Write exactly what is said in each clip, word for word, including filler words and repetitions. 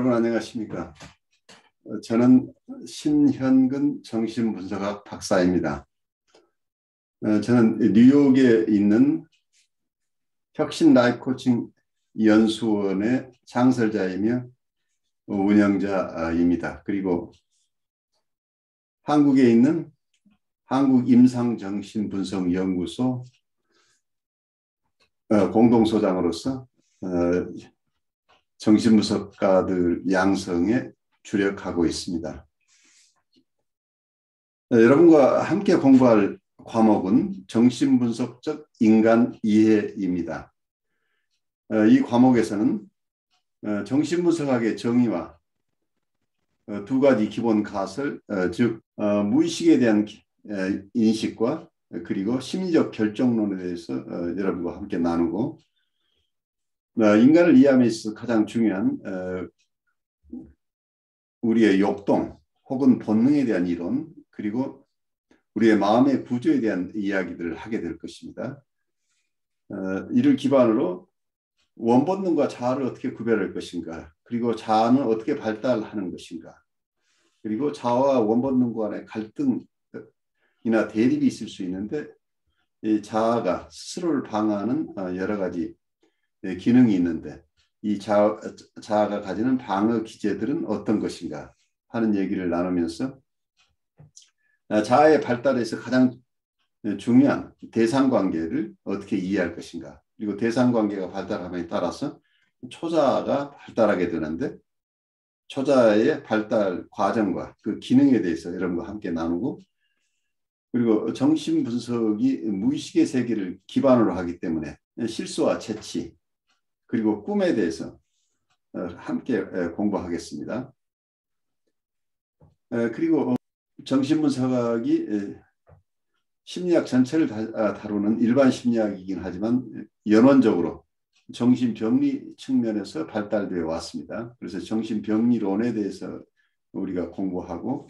여러분 안녕하십니까? 저는 신현근 정신분석학 박사입니다. 저는 뉴욕에 있는 혁신 라이프 코칭 연수원의 창설자이며 운영자입니다. 그리고 한국에 있는 한국임상정신분석연구소 공동소장으로서 정신분석가들 양성에 주력하고 있습니다. 여러분과 함께 공부할 과목은 정신분석적 인간 이해입니다. 이 과목에서는 정신분석학의 정의와 두 가지 기본 가설, 즉 무의식에 대한 인식과 그리고 심리적 결정론에 대해서 여러분과 함께 나누고, 인간을 이해함에 있어서 가장 중요한 우리의 욕동 혹은 본능에 대한 이론, 그리고 우리의 마음의 구조에 대한 이야기들을 하게 될 것입니다. 이를 기반으로 원본능과 자아를 어떻게 구별할 것인가, 그리고 자아는 어떻게 발달하는 것인가, 그리고 자아와 원본능 간의 갈등이나 대립이 있을 수 있는데, 이 자아가 스스로를 방어하는 여러 가지 기능이 있는데 이 자아, 자아가 가지는 방어 기제들은 어떤 것인가 하는 얘기를 나누면서 자아의 발달에서 가장 중요한 대상관계를 어떻게 이해할 것인가, 그리고 대상관계가 발달함에 따라서 초자아가 발달하게 되는데 초자아의 발달 과정과 그 기능에 대해서 여러분과 함께 나누고, 그리고 정신분석이 무의식의 세계를 기반으로 하기 때문에 실수와 재치 그리고 꿈에 대해서 함께 공부하겠습니다. 그리고 정신분석학이 심리학 전체를 다루는 일반 심리학이긴 하지만 연원적으로 정신병리 측면에서 발달되어 왔습니다. 그래서 정신병리론에 대해서 우리가 공부하고,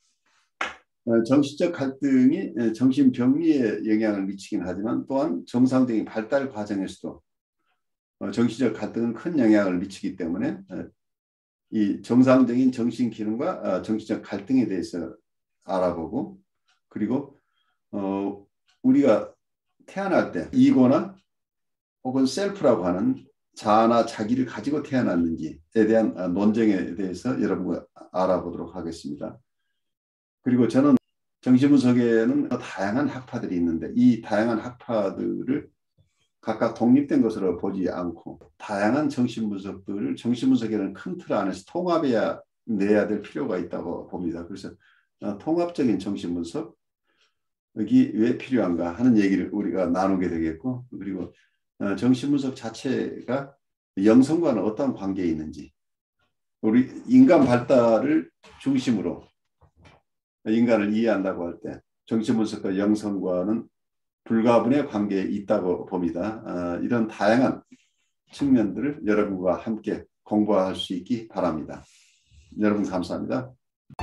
정신적 갈등이 정신병리에 영향을 미치긴 하지만 또한 정상적인 발달 과정에서도 정신적 갈등은 큰 영향을 미치기 때문에 이 정상적인 정신 기능과 정신적 갈등에 대해서 알아보고, 그리고 어 우리가 태어날 때 이고나 혹은 셀프라고 하는 자아나 자기를 가지고 태어났는지에 대한 논쟁에 대해서 여러분과 알아보도록 하겠습니다. 그리고 저는 정신분석에는 다양한 학파들이 있는데 이 다양한 학파들을 각각 독립된 것으로 보지 않고 다양한 정신분석들을 정신분석이라는 큰 틀 안에서 통합해야 내야 될 필요가 있다고 봅니다. 그래서 통합적인 정신분석이 왜 필요한가 하는 얘기를 우리가 나누게 되겠고, 그리고 정신분석 자체가 영성과는 어떤 관계에 있는지, 우리 인간 발달을 중심으로 인간을 이해한다고 할 때 정신분석과 영성과는 불가분의 관계에 있다고 봅니다. 어, 이런 다양한 측면들을 여러분과 함께 공부할 수 있기 바랍니다. 여러분 감사합니다.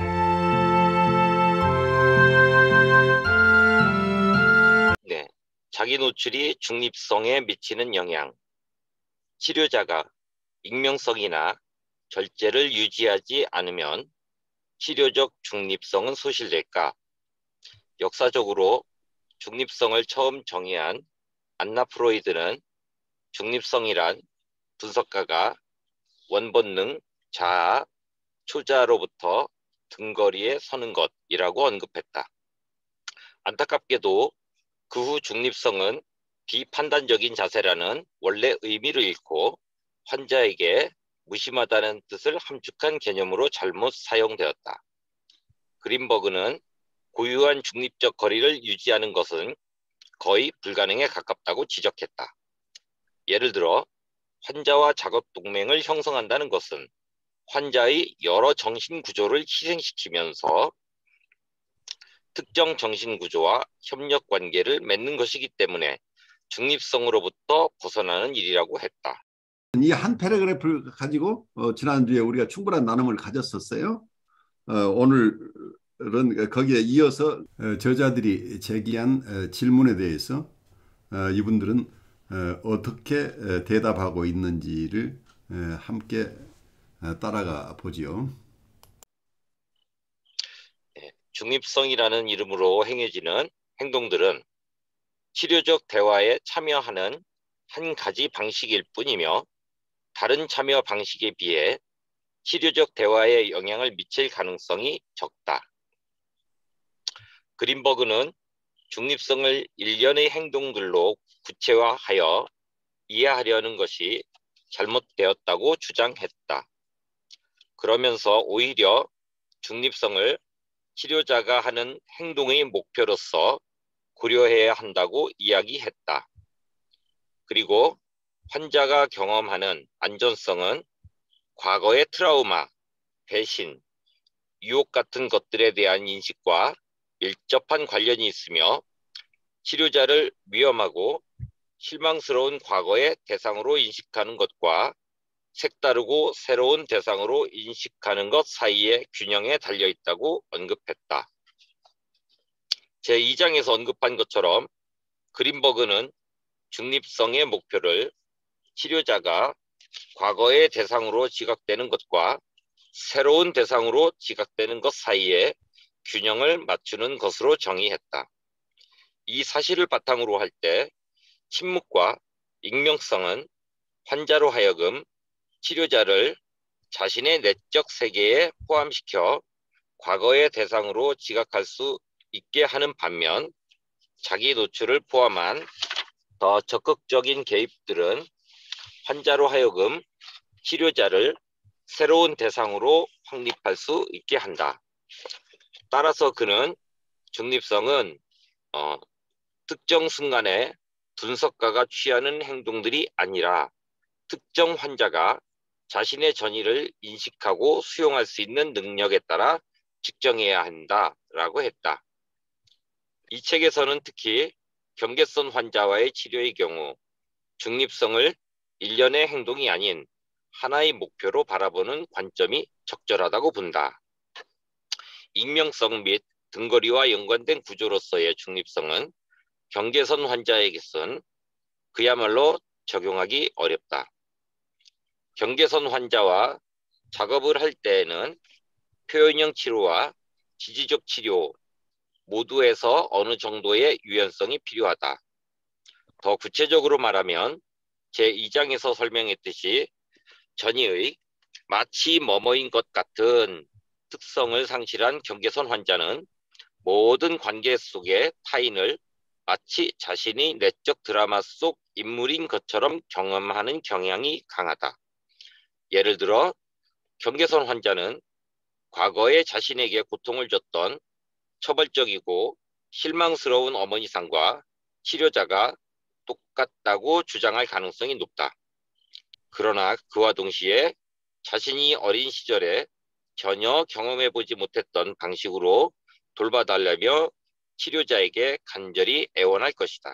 네, 자기 노출이 중립성에 미치는 영향. 치료자가 익명성이나 절제를 유지하지 않으면 치료적 중립성은 소실될까? 역사적으로 중립성을 처음 정의한 안나 프로이드는 중립성이란 분석가가 원본능, 자아, 초자아로부터 등거리에 서는 것이라고 언급했다. 안타깝게도 그 후 중립성은 비판단적인 자세라는 원래 의미를 잃고 환자에게 무심하다는 뜻을 함축한 개념으로 잘못 사용되었다. 그린버그는 고유한 중립적 거리를 유지하는 것은 거의 불가능에 가깝다고 지적했다. 예를 들어 환자와 작업 동맹을 형성한다는 것은 환자의 여러 정신 구조를 희생시키면서 특정 정신 구조와 협력 관계를 맺는 것이기 때문에 중립성으로부터 벗어나는 일이라고 했다. 이 한 패러그래프를 가지고 어, 지난주에 우리가 충분한 나눔을 가졌었어요. 어, 오늘은 거기에 이어서 어, 저자들이 제기한 어, 질문에 대해서 어, 이분들은 어, 어떻게 어, 대답하고 있는지를 어, 함께 따라가 보지요. 중립성이라는 이름으로 행해지는 행동들은 치료적 대화에 참여하는 한 가지 방식일 뿐이며 다른 참여 방식에 비해 치료적 대화에 영향을 미칠 가능성이 적다. 그린버그는 중립성을 일련의 행동들로 구체화하여 이해하려는 것이 잘못되었다고 주장했다. 그러면서 오히려 중립성을 치료자가 하는 행동의 목표로서 고려해야 한다고 이야기했다. 그리고 환자가 경험하는 안전성은 과거의 트라우마, 배신, 유혹 같은 것들에 대한 인식과 밀접한 관련이 있으며 치료자를 위험하고 실망스러운 과거의 대상으로 인식하는 것과 색다르고 새로운 대상으로 인식하는 것 사이의 균형에 달려있다고 언급했다. 제이 장에서 언급한 것처럼 그린버그는 중립성의 목표를 치료자가 과거의 대상으로 지각되는 것과 새로운 대상으로 지각되는 것 사이에 균형을 맞추는 것으로 정의했다. 이 사실을 바탕으로 할 때 침묵과 익명성은 환자로 하여금 치료자를 자신의 내적 세계에 포함시켜 과거의 대상으로 지각할 수 있게 하는 반면 자기 노출을 포함한 더 적극적인 개입들은 환자로 하여금 치료자를 새로운 대상으로 확립할 수 있게 한다. 따라서 그는 중립성은 어, 특정 순간에 분석가가 취하는 행동들이 아니라 특정 환자가 자신의 전이를 인식하고 수용할 수 있는 능력에 따라 측정해야 한다라고 했다. 이 책에서는 특히 경계선 환자와의 치료의 경우 중립성을 일련의 행동이 아닌 하나의 목표로 바라보는 관점이 적절하다고 본다. 익명성 및 등거리와 연관된 구조로서의 중립성은 경계선 환자에게선 그야말로 적용하기 어렵다. 경계선 환자와 작업을 할 때에는 표현형 치료와 지지적 치료 모두에서 어느 정도의 유연성이 필요하다. 더 구체적으로 말하면 제이 장에서 설명했듯이 전이의 마치 뭐뭐인 것 같은 특성을 상실한 경계선 환자는 모든 관계 속의 타인을 마치 자신이 내적 드라마 속 인물인 것처럼 경험하는 경향이 강하다. 예를 들어 경계선 환자는 과거에 자신에게 고통을 줬던 처벌적이고 실망스러운 어머니상과 치료자가 똑같다고 주장할 가능성이 높다. 그러나 그와 동시에 자신이 어린 시절에 전혀 경험해보지 못했던 방식으로 돌봐달라며 치료자에게 간절히 애원할 것이다.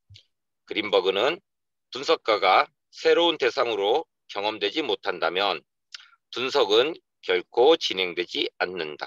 그린버그는 분석가가 새로운 대상으로 경험되지 못한다면 분석은 결코 진행되지 않는다.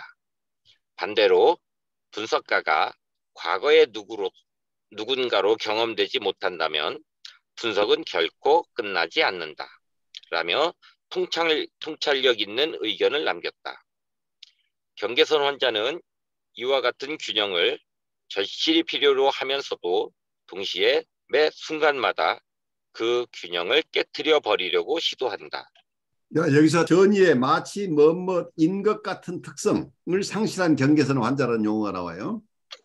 반대로 분석가가 과거의 누구로, 누군가로 경험되지 못한다면 분석은 결코 끝나지 않는다. 라며 통찰, 통찰력 있는 의견을 남겼다. 경계선 환자는 이와 같은 균형을 절실히 필요로 하면서도 동시에 매 순간마다 그 균형을 깨트려 버리려고 시도한다. 여기서 전이의 마치 뭐뭐인 것 같은 특성을 상실한 경계선 환자라는 용어가 나와요.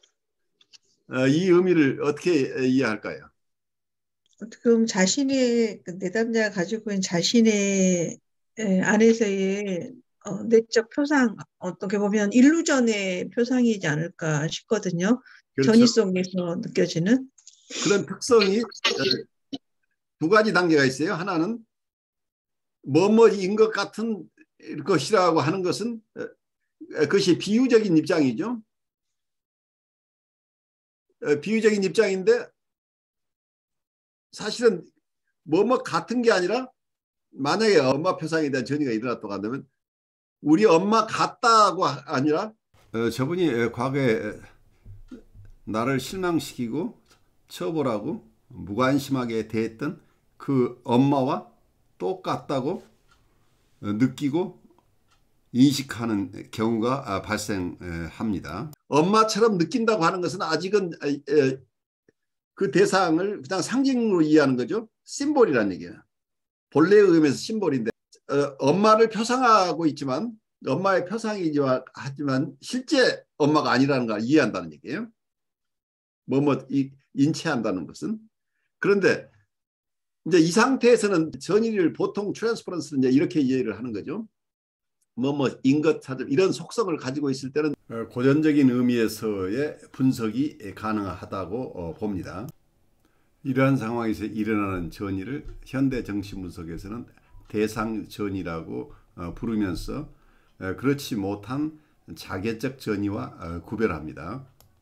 어, 이 의미를 어떻게 이해할까요? 어떻게 보면 자신의 그 내담자가 가지고 있는 자신의 에, 안에서의 어, 내적 표상, 어떻게 보면 일루전의 표상이지 않을까 싶거든요. 그렇죠. 전이 속에서 느껴지는. 그런 특성이 어, 두 가지 단계가 있어요. 하나는 뭐뭐인 것 같은 것이라고 하는 것은 어, 그것이 비유적인 입장이죠. 어, 비유적인 입장인데 사실은 뭐뭐 같은 게 아니라 만약에 엄마 표상에 대한 전이가 일어났다고 한다면 우리 엄마 같다고 아니라 어, 저분이 과거에 나를 실망시키고 처벌하고 무관심하게 대했던 그 엄마와 똑같다고 느끼고 인식하는 경우가 발생합니다. 엄마처럼 느낀다고 하는 것은 아직은 그 대상을 그냥 상징으로 이해하는 거죠. 심볼이라는 얘기예요. 본래의 의미에서 심볼인데 엄마를 표상하고 있지만 엄마의 표상이지만 하지만 실제 엄마가 아니라는 걸 이해한다는 얘기예요. 뭐뭐 인체한다는 것은. 그런데 이제 이 상태에서는 전이를 보통 트랜스퍼런스는 이제 이렇게 이해를 하는 거죠. 뭐뭐 인것 찾음 이런 속성을 가지고 있을 때는 고전적인 의미에서의 분석이 가능하다고 봅니다. 이러한 상황에서 일어나는 전이를 현대 정신분석에서는 대상전이라고 부르면서 그렇지 못한 자개적 전이와 구별합니다.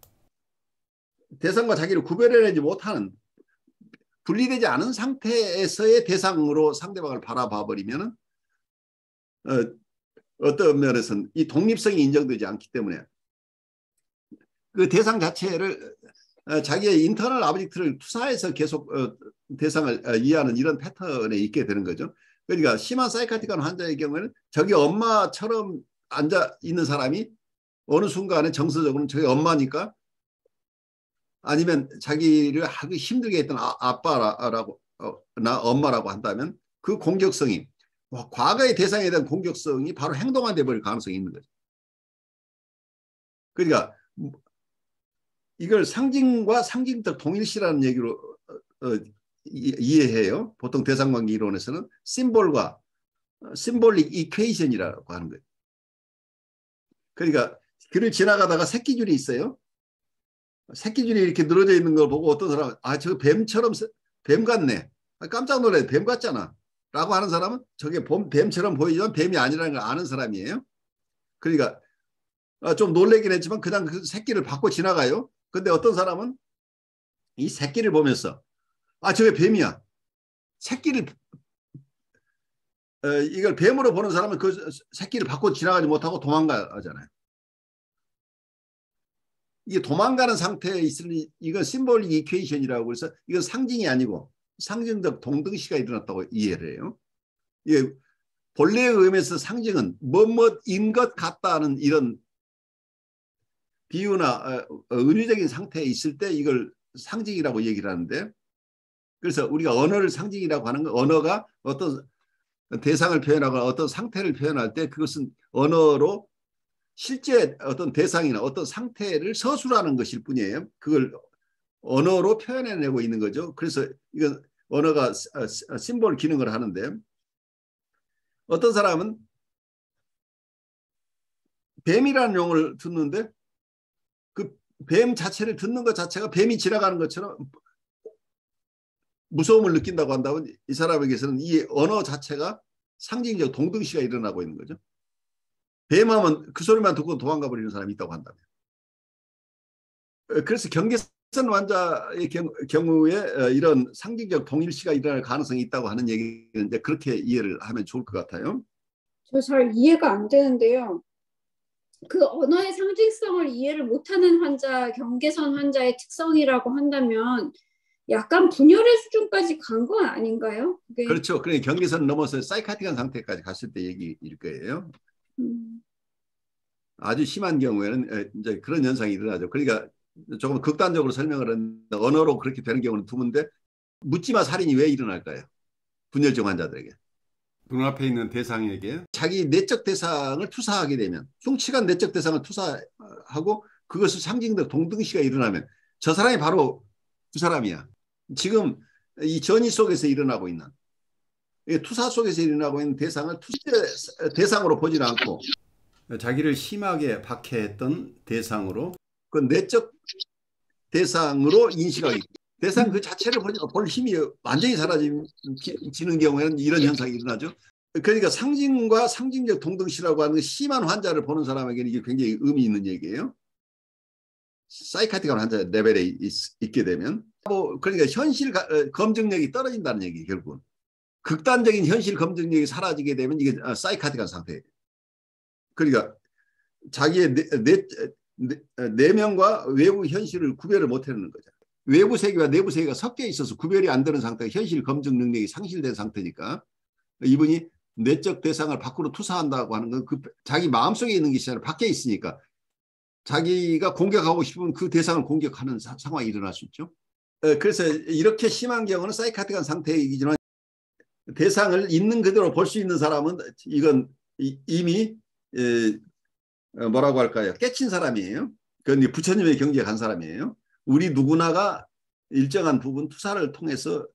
대상과 자기를 구별해내지 못하는 분리되지 않은 상태에서의 대상으로 상대방을 바라봐 버리면 어, 어떤 면에서는 이 독립성이 인정되지 않기 때문에 그 대상 자체를 자기의 인터널 아브젝트를 투사해서 계속 어, 대상을 어, 이해하는 이런 패턴에 있게 되는 거죠. 그러니까 심한 사이카틱한 환자의 경우에는 저기 엄마처럼 앉아 있는 사람이 어느 순간에 정서적으로는 저기 엄마니까 아니면 자기를 하기 힘들게 했던 아, 아빠라고 어, 나 엄마라고 한다면 그 공격성이 과거의 대상에 대한 공격성이 바로 행동화 되어버릴 가능성이 있는 거죠. 그러니까 이걸 상징과 상징적 동일시라는 얘기로 어, 어, 이해해요. 보통 대상관계 이론에서는 심볼과 심볼릭 이퀘이션이라고 하는 거예요. 그러니까 길을 지나가다가 새끼줄이 있어요. 새끼줄이 이렇게 늘어져 있는 걸 보고 어떤 사람은 아, 저 뱀처럼 뱀 같네. 아, 깜짝 놀래. 뱀 같잖아. 라고 하는 사람은 저게 뱀처럼 보이지만 뱀이 아니라는 걸 아는 사람이에요. 그러니까 좀 놀래긴 했지만 그냥 그 새끼를 받고 지나가요. 근데 어떤 사람은 이 새끼를 보면서 아, 저게 뱀이야. 새끼를 어, 이걸 뱀으로 보는 사람은 그 새끼를 받고 지나가지 못하고 도망가잖아요. 이게 도망가는 상태에 있으니 이건 심볼릭 이퀘이션이라고 해서 이건 상징이 아니고 상징적 동등시가 일어났다고 이해를 해요. 이게 본래의 의미에서 상징은 뭐뭐인 것 같다는 이런 비유나 은유적인 상태에 있을 때 이걸 상징이라고 얘기를 하는데, 그래서 우리가 언어를 상징이라고 하는 건 언어가 어떤 대상을 표현하거나 어떤 상태를 표현할 때 그것은 언어로 실제 어떤 대상이나 어떤 상태를 서술하는 것일 뿐이에요. 그걸 언어로 표현해내고 있는 거죠. 그래서 이건 언어가 심볼 기능을 하는데, 어떤 사람은 뱀이라는 용어를 듣는데 그 뱀 자체를 듣는 것 자체가 뱀이 지나가는 것처럼 무서움을 느낀다고 한다면 이 사람에게서는 이 언어 자체가 상징적 동등시가 일어나고 있는 거죠. 뱀하면 그 소리만 듣고 도망가 버리는 사람이 있다고 한다면. 그래서 경계선 환자의 경우에 이런 상징적 동일시가 일어날 가능성이 있다고 하는 얘기는 이제 그렇게 이해를 하면 좋을 것 같아요. 저 잘 이해가 안 되는데요. 그 언어의 상징성을 이해를 못하는 환자, 경계선 환자의 특성이라고 한다면 약간 분열의 수준까지 간 건 아닌가요? 그게... 그렇죠. 그러니까 경계선 넘어서 사이카틱한 상태까지 갔을 때 얘기일 거예요. 음. 아주 심한 경우에는 이제 그런 현상이 일어나죠. 그러니까 조금 극단적으로 설명을 했는데 언어로 그렇게 되는 경우는 드문데 묻지마 살인이 왜 일어날까요? 분열증 환자들에게. 눈앞에 있는 대상에게 자기 내적 대상을 투사하게 되면, 흉측한 내적 대상을 투사하고 그것을 상징적 동등시가 일어나면 저 사람이 바로 그 사람이야. 지금 이 전이 속에서 일어나고 있는, 투사 속에서 일어나고 있는 대상을 투사 대상으로 보지는 않고 자기를 심하게 박해했던 대상으로, 그 내적 대상으로 인식하기, 대상 그 자체를 볼 힘이 완전히 사라지는 경우에는 이런 현상이 일어나죠. 그러니까 상징과 상징적 동등시라고 하는 심한 환자를 보는 사람에게는 이게 굉장히 의미 있는 얘기예요. 사이카틱한 환자 레벨에 있, 있게 되면 뭐 그러니까 현실 검증력이 떨어진다는 얘기. 결국은 극단적인 현실 검증력이 사라지게 되면 이게 사이카틱한 상태예요. 그러니까 자기의 내, 내, 내, 내면과 외부 현실을 구별을 못하는 거죠. 외부 세계와 내부 세계가 섞여 있어서 구별이 안 되는 상태가 현실 검증 능력이 상실된 상태니까 이분이 내적 대상을 밖으로 투사한다고 하는 건 그 자기 마음속에 있는 것이 아니라 밖에 있으니까 자기가 공격하고 싶으면 그 대상을 공격하는 사, 상황이 일어날 수 있죠. 그래서 이렇게 심한 경우는 사이카틱한 상태이지만 대상을 있는 그대로 볼 수 있는 사람은 이건 이미 뭐라고 할까요? 깨친 사람이에요. 그건 부처님의 경지에 간 사람이에요. 우리 누구나가 일정한 부분 투사를 통해서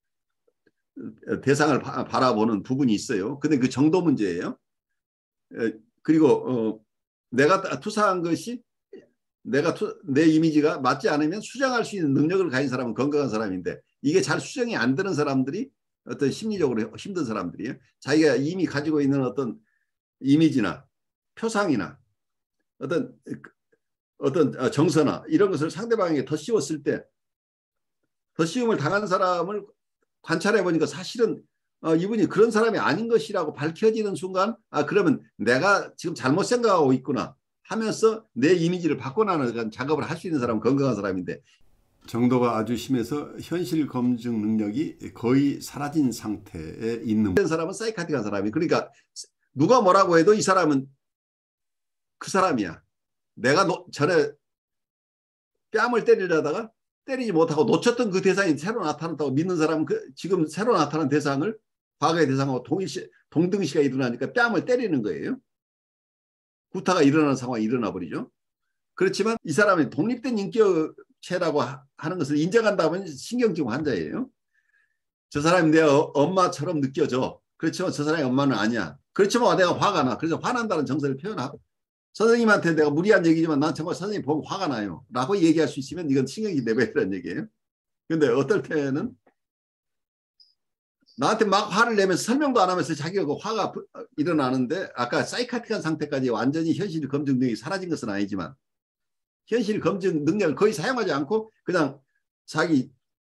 대상을 바, 바라보는 부분이 있어요. 근데 그 정도 문제예요. 그리고 어, 내가 투사한 것이 내가 투, 내 이미지가 맞지 않으면 수정할 수 있는 능력을 가진 사람은 건강한 사람인데 이게 잘 수정이 안 되는 사람들이 어떤 심리적으로 힘든 사람들이에요. 자기가 이미 가지고 있는 어떤 이미지나 표상이나 어떤 어떤 정서나 이런 것을 상대방에게 더 씌웠을 때 더 씌움을 당한 사람을 관찰해 보니까 사실은 어, 이분이 그런 사람이 아닌 것이라고 밝혀지는 순간 아 그러면 내가 지금 잘못 생각하고 있구나 하면서 내 이미지를 바꿔나가는 작업을 할 수 있는 사람은 건강한 사람인데 정도가 아주 심해서 현실 검증 능력이 거의 사라진 상태에 있는 사람은 사이카틱한 사람이 그러니까 누가 뭐라고 해도 이 사람은 그 사람이야. 내가 노, 전에 뺨을 때리려다가 때리지 못하고 놓쳤던 그 대상이 새로 나타났다고 믿는 사람은 그 지금 새로 나타난 대상을 과거의 대상하고 동일시, 동등시가 일어나니까 뺨을 때리는 거예요. 구타가 일어나는 상황이 일어나 버리죠. 그렇지만 이 사람이 독립된 인격체라고 하는 것을 인정한다면 신경증 환자예요. 저 사람이 내 엄마처럼 느껴져. 그렇지만 저 사람이 엄마는 아니야. 그렇지만 내가 화가 나. 그래서 화난다는 정서를 표현하고 선생님한테 내가 무리한 얘기지만 난 정말 선생님 보면 화가 나요. 라고 얘기할 수 있으면 이건 신경이 레벨이라는 얘기예요. 근데 어떨 때는 나한테 막 화를 내면서 설명도 안 하면서 자기가 그 화가 일어나는데 아까 사이카틱한 상태까지 완전히 현실 검증 능력이 사라진 것은 아니지만 현실 검증 능력을 거의 사용하지 않고 그냥 자기에게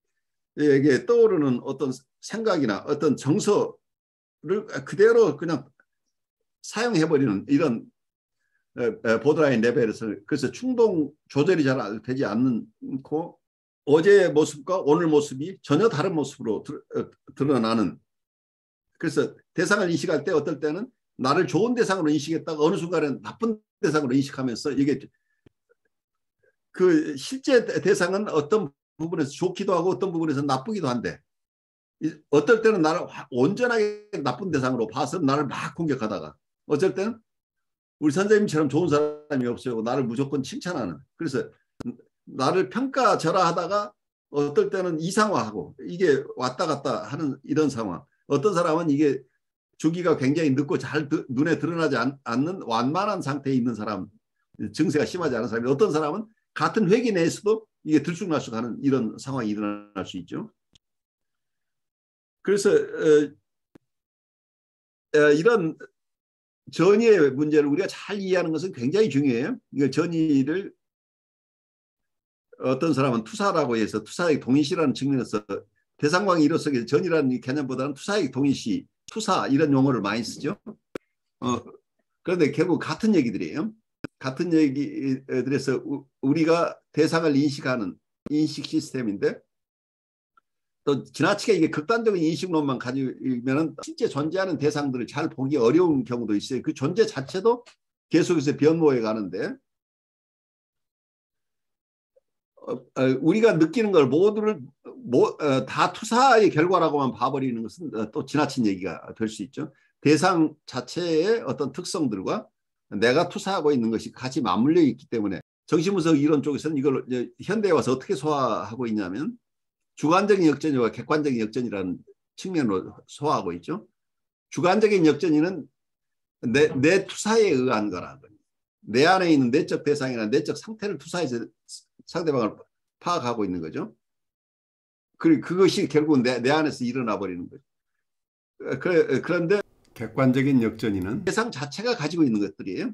떠오르는 어떤 생각이나 어떤 정서를 그대로 그냥 사용해버리는 이런 보드라인 레벨에서 그래서 충동 조절이 잘 되지 않고 어제의 모습과 오늘 모습이 전혀 다른 모습으로 드러나는 그래서 대상을 인식할 때 어떨 때는 나를 좋은 대상으로 인식했다가 어느 순간에는 나쁜 대상으로 인식하면서 이게 그 실제 대상은 어떤 부분에서 좋기도 하고 어떤 부분에서 나쁘기도 한데 어떨 때는 나를 온전하게 나쁜 대상으로 봐서 나를 막 공격하다가 어쩔 때는 우리 선생님처럼 좋은 사람이 없어요. 나를 무조건 칭찬하는. 그래서 나를 평가절하하다가 어떨 때는 이상화하고 이게 왔다 갔다 하는 이런 상황. 어떤 사람은 이게 주기가 굉장히 늦고 잘 눈에 드러나지 않, 않는 완만한 상태에 있는 사람, 증세가 심하지 않은 사람이 어떤 사람은 같은 회기 내에서도 이게 들쑥날쑥하는 이런 상황이 일어날 수 있죠. 그래서 어, 어, 이런 전이의 문제를 우리가 잘 이해하는 것은 굉장히 중요해요. 이거 전이를 어떤 사람은 투사라고 해서 투사의 동일시라는 측면에서 대상광이 일어서기 전이라는 개념보다는 투사의 동일시, 투사 이런 용어를 많이 쓰죠. 어, 그런데 결국 같은 얘기들이에요. 같은 얘기들에서 우리가 대상을 인식하는 인식 시스템인데 또 지나치게 이게 극단적인 인식론만 가지면 실제 존재하는 대상들을 잘 보기 어려운 경우도 있어요. 그 존재 자체도 계속해서 변모해 가는데 어, 우리가 느끼는 걸 모두를 모, 어, 다 투사의 결과라고만 봐버리는 것은 또 지나친 얘기가 될 수 있죠. 대상 자체의 어떤 특성들과 내가 투사하고 있는 것이 같이 맞물려 있기 때문에 정신분석 이론 쪽에서는 이걸 현대에 와서 어떻게 소화하고 있냐면 주관적인 역전이와 객관적인 역전이라는 측면으로 소화하고 있죠. 주관적인 역전이는 내, 내 투사에 의한 거라. 내 안에 있는 내적 대상이나 내적 상태를 투사해서 상대방을 파악하고 있는 거죠. 그리고 그것이 결국 내, 내 안에서 일어나 버리는 거죠. 그, 그런데 객관적인 역전이는 대상 자체가 가지고 있는 것들이에요.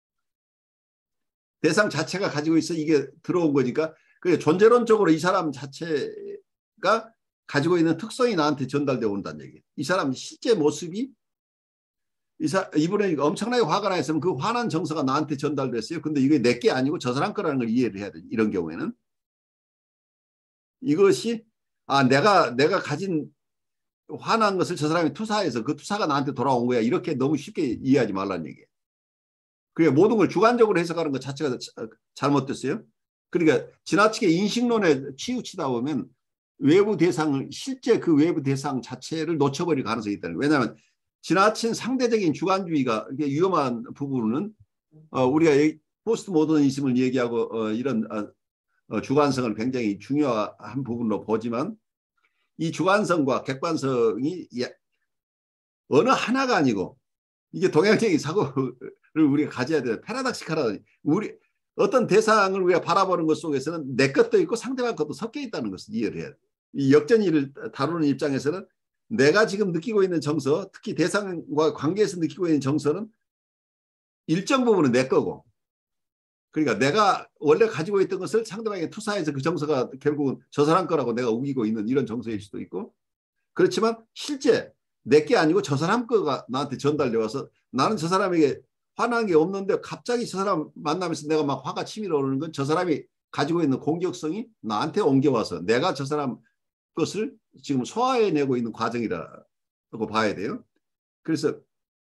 대상 자체가 가지고 있어 이게 들어온 거니까 그 존재론적으로 이 사람 자체가 가지고 있는 특성이 나한테 전달되어 온다는 얘기예요. 이 사람 실제 모습이 이 사, 이분이 엄청나게 화가 나 있으면 그 화난 정서가 나한테 전달됐어요. 근데 이게 내게 아니고 저 사람 거라는 걸 이해를 해야 돼. 이런 경우에는 이것이 아 내가 내가 가진 화난 것을 저 사람이 투사해서 그 투사가 나한테 돌아온 거야. 이렇게 너무 쉽게 이해하지 말라는 얘기예요. 그게 모든 걸 주관적으로 해석하는 것 자체가 잘못됐어요. 그러니까 지나치게 인식론에 치우치다 보면 외부 대상을 실제 그 외부 대상 자체를 놓쳐버릴 가능성이 있다는 거예요. 왜냐하면 지나친 상대적인 주관주의가 위험한 부분은 어, 우리가 포스트 모더니즘을 얘기하고 어, 이런 어, 어, 주관성을 굉장히 중요한 부분으로 보지만 이 주관성과 객관성이 어느 하나가 아니고 이게 동양적인 사고를 우리가 가져야 돼요. 패러닥시칼하다. 우리 어떤 대상을 우리가 바라보는 것 속에서는 내 것도 있고 상대방 것도 섞여 있다는 것을 이해를 해야 돼요. 이 역전이를 다루는 입장에서는 내가 지금 느끼고 있는 정서, 특히 대상과 관계에서 느끼고 있는 정서는 일정 부분은 내 거고, 그러니까 내가 원래 가지고 있던 것을 상대방에게 투사해서 그 정서가 결국은 저 사람 거라고 내가 우기고 있는 이런 정서일 수도 있고, 그렇지만 실제 내게 아니고 저 사람 거가 나한테 전달돼 와서 나는 저 사람에게 화난 게 없는데 갑자기 저 사람 만나면서 내가 막 화가 치밀어 오르는 건 저 사람이 가지고 있는 공격성이 나한테 옮겨와서 내가 저 사람 것을 지금 소화해내고 있는 과정이라고 봐야 돼요. 그래서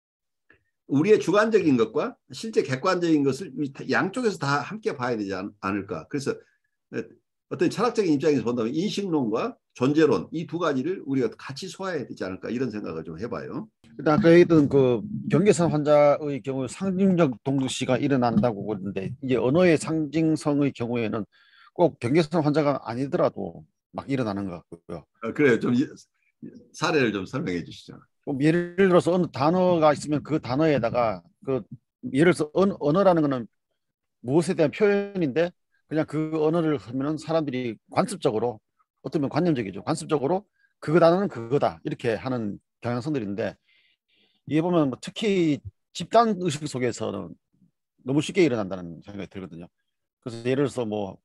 우리의 주관적인 것과 실제 객관적인 것을 양쪽에서 다 함께 봐야 되지 않을까. 그래서 어떤 철학적인 입장에서 본다면 인식론과 존재론 이 두 가지를 우리가 같이 소화해야 되지 않을까 이런 생각을 좀 해봐요. 아까 얘기했던 그 경계선 환자의 경우 상징적 동시가 일어난다고 그러는데 이게 언어의 상징성의 경우에는 꼭 경계선 환자가 아니더라도 막 일어나는 것 같고요. 어, 그래요. 좀 사례를 좀 설명해 주시죠. 예를 들어서 어느 단어가 있으면 그 단어에다가 그 예를 들어서 언, 언어라는 거는 무엇에 대한 표현인데 그냥 그 언어를 하면은 사람들이 관습적으로 어쩌면 관념적이죠. 관습적으로 그 단어는 그거다 이렇게 하는 경향성들인데 이게 보면 뭐 특히 집단 의식 속에서는 너무 쉽게 일어난다는 생각이 들거든요. 그래서 예를 들어서 뭐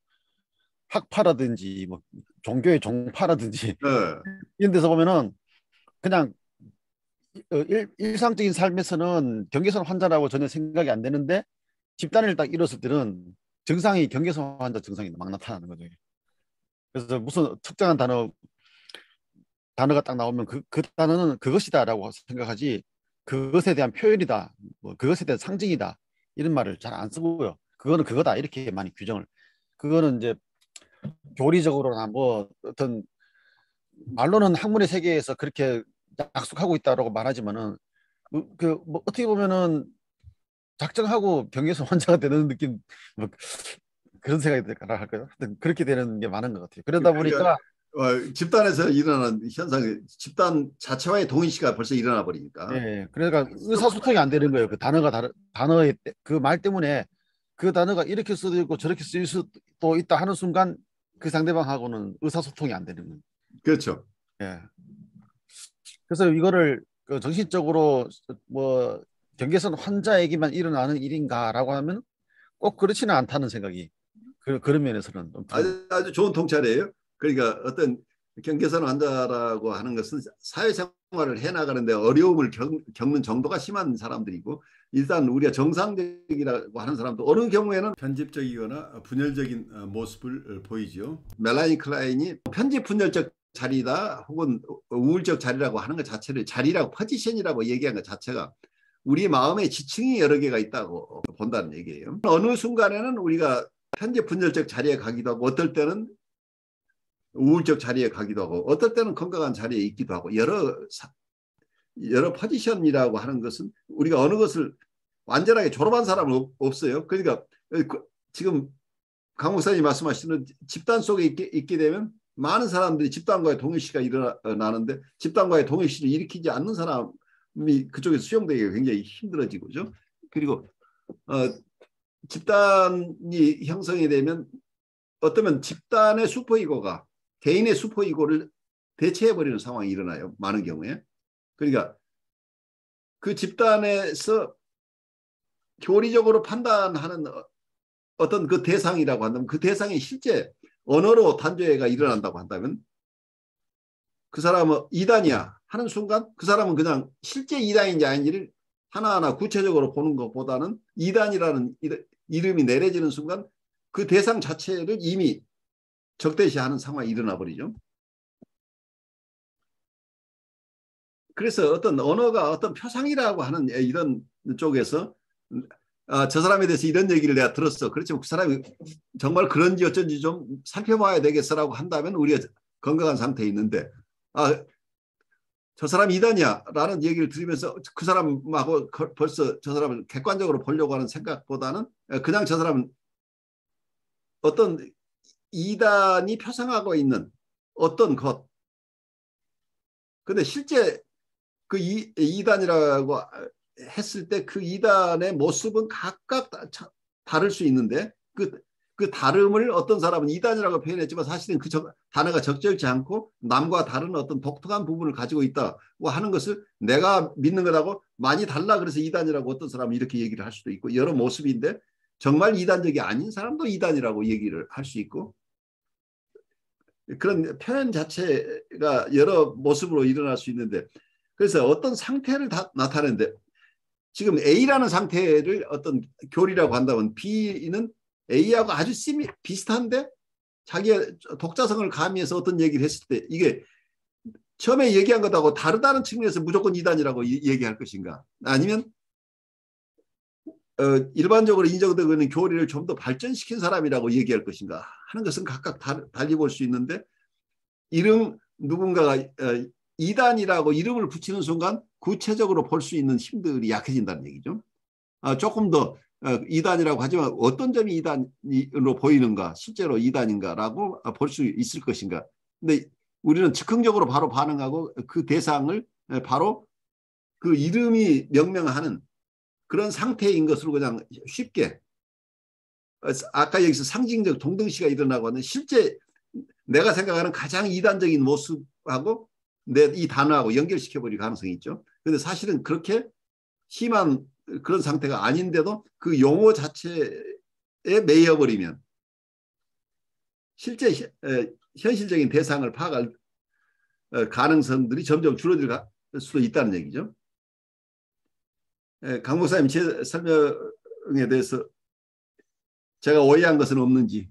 학파라든지 뭐 종교의 종파라든지 네. 이런 데서 보면은 그냥 일, 일상적인 삶에서는 경계선 환자라고 전혀 생각이 안 되는데 집단을 딱 이뤘을 때는 증상이 경계선 환자 증상이 막 나타나는 거죠. 그래서 무슨 특정한 단어 단어가 딱 나오면 그, 그 단어는 그것이다라고 생각하지 그것에 대한 표현이다, 뭐 그것에 대한 상징이다 이런 말을 잘 안 쓰고요. 그거는 그거다 이렇게 많이 규정을. 그거는 이제 교리적으로나 뭐 어떤 말로는 학문의 세계에서 그렇게 약속하고 있다라고 말하지만은 그 뭐 어떻게 보면은 작정하고 경계선 환자가 되는 느낌 뭐 그런 생각이 들까 할까요? 그렇게 되는 게 많은 것 같아요. 그러다 보니까 그러니까, 어, 집단에서 일어나는 현상이 집단 자체와의 동의시가 벌써 일어나 버리니까. 예, 그러니까 의사소통이 안 되는 거예요. 그 단어가 다른 단어의 그 말 때문에 그 단어가 이렇게 쓰여 있고 저렇게 쓰일 수도 있다 하는 순간 그 상대방하고는 의사소통이 안 되는 거예요. 그렇죠. 예. 그래서 이거를 그 정신적으로 뭐 경계선 환자에게만 일어나는 일인가라고 하면 꼭 그렇지는 않다는 생각이 그, 그런 면에서는 좀 아주, 아주 좋은 통찰이에요. 그러니까 어떤 경계선 환자라고 하는 것은 사회생활을 해나가는데 어려움을 겪, 겪는 정도가 심한 사람들이고 일단 우리가 정상적이라고 하는 사람도 어느 경우에는 편집적이거나 분열적인 모습을 보이죠. 멜라니 클라인이 편집 분열적 자리다 혹은 우울적 자리라고 하는 것 자체를 자리라고 포지션이라고 얘기한 것 자체가 우리 마음에 지층이 여러 개가 있다고 본다는 얘기예요. 어느 순간에는 우리가 편집 분열적 자리에 가기도 하고 어떨 때는 우울적 자리에 가기도 하고 어떨 때는 건강한 자리에 있기도 하고 여러 여러 포지션이라고 하는 것은 우리가 어느 것을 완전하게 졸업한 사람은 없어요. 그러니까 지금 강 목사님 말씀하시는 집단 속에 있게, 있게 되면 많은 사람들이 집단과의 동일시가 일어나는데 집단과의 동일시를 일으키지 않는 사람이 그쪽에서 수용되기가 굉장히 힘들어지고죠. 그리고 어, 집단이 형성이 되면 어쩌면 집단의 슈퍼이고가 개인의 슈퍼이고를 대체해버리는 상황이 일어나요. 많은 경우에. 그러니까 그 집단에서 교리적으로 판단하는 어떤 그 대상이라고 한다면 그 대상이 실제 언어로 단죄가 일어난다고 한다면 그 사람은 이단이야 하는 순간 그 사람은 그냥 실제 이단인지 아닌지를 하나하나 구체적으로 보는 것보다는 이단이라는 이름이 내려지는 순간 그 대상 자체를 이미 적대시하는 상황이 일어나 버리죠. 그래서 어떤 언어가 어떤 표상이라고 하는 이런 쪽에서 아, 저 사람에 대해서 이런 얘기를 내가 들었어. 그렇지만 그 사람이 정말 그런지 어쩐지 좀 살펴봐야 되겠어라고 한다면 우리가 건강한 상태에 있는데 아, 저 사람이 이단이야 라는 얘기를 들으면서 그 사람하고 벌써 저 사람을 객관적으로 보려고 하는 생각보다는 그냥 저 사람은 어떤 이단이 표상하고 있는 어떤 것. 근데 실제 그 이, 이단이라고 했을 때 그 이단의 모습은 각각 다, 다를 수 있는데 그, 그 다름을 어떤 사람은 이단이라고 표현했지만 사실은 그 적, 단어가 적절치 않고 남과 다른 어떤 독특한 부분을 가지고 있다고 하는 것을 내가 믿는 것하고 많이 달라 그래서 이단이라고 어떤 사람은 이렇게 얘기를 할 수도 있고 여러 모습인데 정말 이단적이 아닌 사람도 이단이라고 얘기를 할 수 있고 그런 표현 자체가 여러 모습으로 일어날 수 있는데 그래서 어떤 상태를 다 나타내는데 지금 A라는 상태를 어떤 교리라고 한다면 B는 A하고 아주 심이, 비슷한데 자기의 독자성을 가미해서 어떤 얘기를 했을 때 이게 처음에 얘기한 것하고 다르다는 측면에서 무조건 이단이라고 얘기할 것인가 아니면 어, 일반적으로 인정되고 있는 교리를 좀 더 발전시킨 사람이라고 얘기할 것인가 하는 것은 각각 다, 달리 볼 수 있는데 이름 누군가가 어, 이단이라고 이름을 붙이는 순간 구체적으로 볼 수 있는 힘들이 약해진다는 얘기죠. 아, 조금 더 어, 이단이라고 하지만 어떤 점이 이단으로 보이는가 실제로 이단인가라고 볼 수 있을 것인가. 근데 우리는 즉흥적으로 바로 반응하고 그 대상을 바로 그 이름이 명명하는 그런 상태인 것으로 그냥 쉽게 아까 여기서 상징적 동등시가 일어나고 하는 실제 내가 생각하는 가장 이단적인 모습하고 내 이 단어하고 연결시켜버릴 가능성이 있죠. 그런데 사실은 그렇게 심한 그런 상태가 아닌데도 그 용어 자체에 매여버리면 실제 현실적인 대상을 파악할 가능성들이 점점 줄어들 수도 있다는 얘기죠. 강 목사님 제 설명에 대해서 제가 오해한 것은 없는지.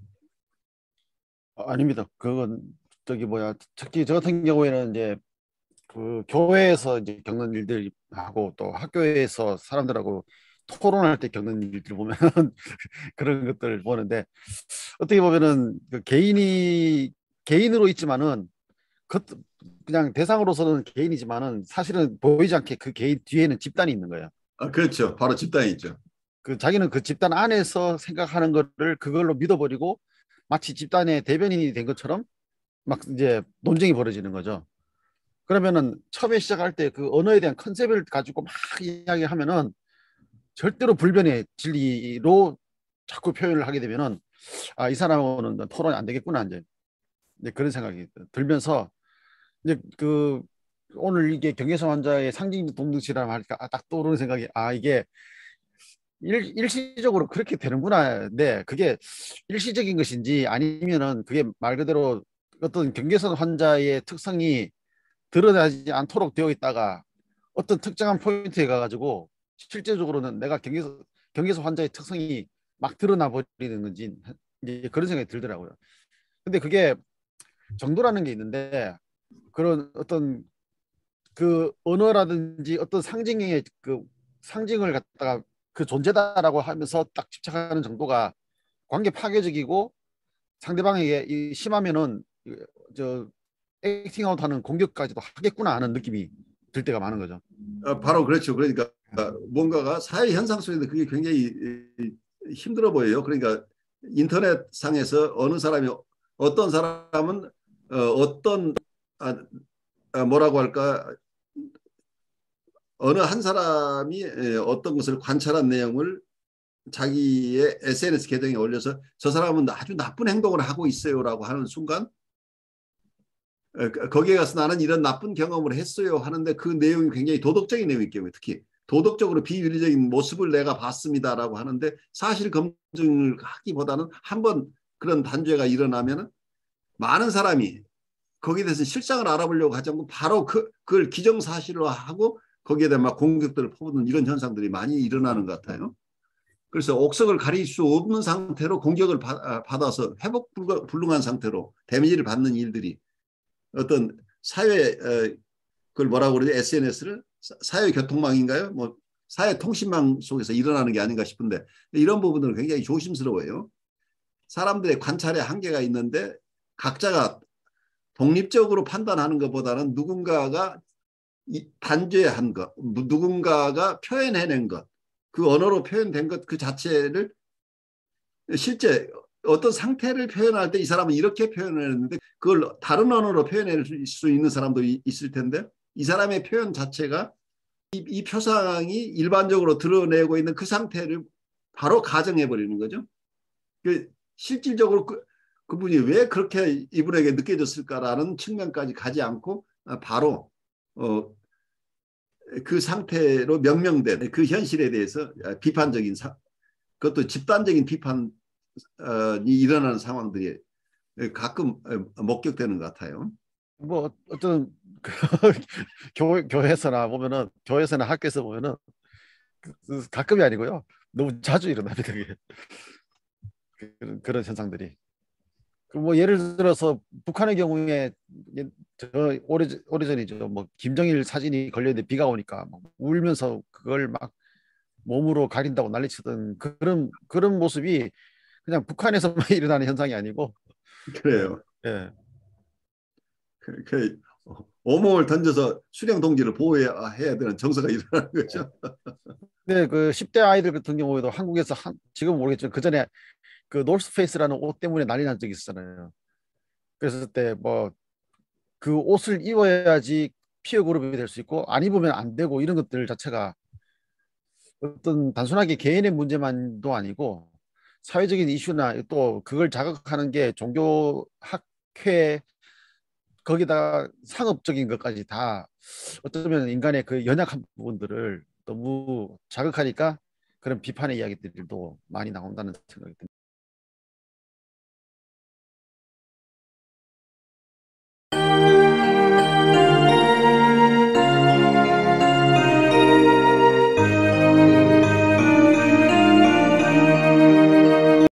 아닙니다. 그건 저기 뭐야 특히 저 같은 경우에는 이제 그 교회에서 이제 겪는 일들하고 또 학교에서 사람들하고 토론할 때 겪는 일들 보면 그런 것들을 보는데 어떻게 보면은 그 개인이 개인으로 있지만은 그 그냥 대상으로서는 개인이지만은 사실은 보이지 않게 그 개인 뒤에는 집단이 있는 거예요. 아, 그렇죠. 바로 집단이 있죠. 그 자기는 그 집단 안에서 생각하는 거를 그걸로 믿어버리고 마치 집단의 대변인이 된 것처럼 막 이제 논쟁이 벌어지는 거죠. 그러면은 처음에 시작할 때 그 언어에 대한 컨셉을 가지고 막 이야기하면은 절대로 불변의 진리로 자꾸 표현을 하게 되면은 아, 이 사람은 토론이 안 되겠구나 이제, 이제 그런 생각이 들면서 이제 그 오늘 이게 경계성 환자의 상징 동등시라고 하니까 아, 딱 떠오르는 생각이 아 이게 일, 일시적으로 그렇게 되는구나. 네, 그게 일시적인 것인지 아니면은 그게 말 그대로 어떤 경계선 환자의 특성이 드러나지 않도록 되어 있다가 어떤 특정한 포인트에 가가지고 실제적으로는 내가 경계선, 경계선 환자의 특성이 막 드러나 버리는 건지 이제 그런 생각이 들더라고요. 근데 그게 정도라는 게 있는데 그런 어떤 그 언어라든지 어떤 상징의 그 상징을 갖다가 그 존재다라고 하면서 딱 집착하는 정도가 관계 파괴적이고 상대방에게 이 심하면은 저 액팅아웃하는 공격까지도 하겠구나 하는 느낌이 들 때가 많은 거죠. 아, 바로 그렇죠. 그러니까 뭔가가 사회 현상 속에서 그게 굉장히 힘들어 보여요. 그러니까 인터넷 상에서 어느 사람이 어떤 사람은 어, 어떤 아, 아, 뭐라고 할까 어느 한 사람이 어떤 것을 관찰한 내용을 자기의 에스엔에스 계정에 올려서 저 사람은 아주 나쁜 행동을 하고 있어요라고 하는 순간 거기에 가서 나는 이런 나쁜 경험을 했어요 하는데 그 내용이 굉장히 도덕적인 내용이기 때문에 특히 도덕적으로 비윤리적인 모습을 내가 봤습니다라고 하는데 사실 검증을 하기보다는 한번 그런 단죄가 일어나면 많은 사람이 거기에 대해서 실상을 알아보려고 하지 않고 바로 그, 그걸 기정사실로 하고 거기에 대한 막 공격들을 퍼붓는 이런 현상들이 많이 일어나는 것 같아요. 그래서 옥석을 가릴 수 없는 상태로 공격을 받아서 회복 불가능한 상태로 데미지를 받는 일들이 어떤 사회 그 그걸 뭐라고 그러지? 에스엔에스를 사회교통망인가요? 뭐 사회통신망 속에서 일어나는 게 아닌가 싶은데 이런 부분들은 굉장히 조심스러워요. 사람들의 관찰의 한계가 있는데 각자가 독립적으로 판단하는 것보다는 누군가가 단죄한 것, 누군가가 표현해낸 것, 그 언어로 표현된 것 그 자체를 실제 어떤 상태를 표현할 때 이 사람은 이렇게 표현을 했는데 그걸 다른 언어로 표현할 수 있는 사람도 있을 텐데 이 사람의 표현 자체가 이, 이 표상이 일반적으로 드러내고 있는 그 상태를 바로 가정해 버리는 거죠. 그 실질적으로 그, 그분이 왜 그렇게 이분에게 느껴졌을까라는 측면까지 가지 않고 바로 어, 그 상태로 명명된 그 현실에 대해서 비판적인 사, 그것도 집단적인 비판이 일어나는 상황들이 가끔 목격되는 것 같아요. 뭐 어떤 그 교, 교회에서나 보면은 교회에서나 학교에서 보면은 그, 가끔이 아니고요. 너무 자주 일어납니다. 그게. 그런, 그런 현상들이. 그 뭐 예를 들어서 북한의 경우에 저 오래 오래전이죠. 뭐 김정일 사진이 걸려 있는데 비가 오니까 막 울면서 그걸 막 몸으로 가린다고 난리치던 그런 그런 모습이 그냥 북한에서만 일어나는 현상이 아니고 그래요. 예. 예. 그, 그 온몸을 던져서 수령 동지를 보호해야 되는 정서가 일어나는 거죠. 네, 그 십 대 아이들 같은 경우에도 한국에서 한, 지금 모르겠지만 그 전에 그 노스페이스라는 옷 때문에 난리 난 적이 있었잖아요. 그랬을 때 뭐 그 옷을 입어야지 피어 그룹이 될 수 있고 안 입으면 안 되고 이런 것들 자체가 어떤 단순하게 개인의 문제만도 아니고 사회적인 이슈나 또 그걸 자극하는 게 종교 학회 거기다 상업적인 것까지 다 어쩌면 인간의 그 연약한 부분들을 너무 자극하니까 그런 비판의 이야기들도 많이 나온다는 생각이 듭니다.